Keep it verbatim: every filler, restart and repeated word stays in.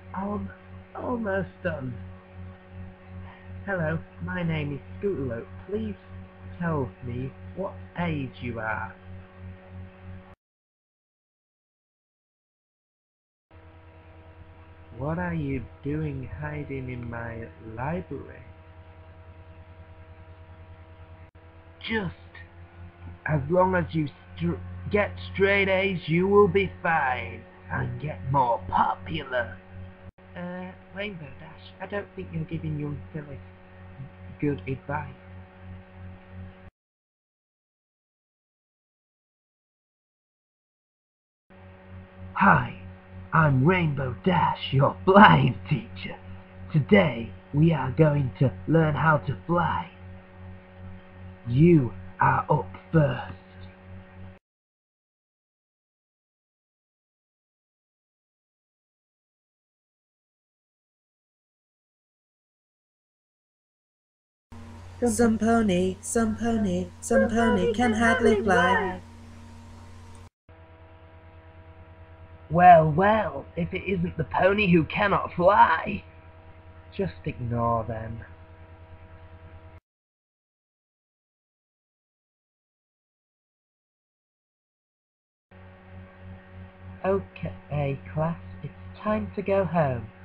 Um, almost done. Hello, my name is Scootaloo. Please tell me what age you are. What are you doing hiding in my library? Just as long as you str get straight A's, you will be fine and get more popular. Uh, Rainbow Dash, I don't think you're giving young Phyllis good advice. Hi, I'm Rainbow Dash, your flying teacher. Today we are going to learn how to fly. You are up first. Some pony, some pony, some pony can hardly fly. Well, well, if it isn't the pony who cannot fly, just ignore them. Okay, class, it's time to go home.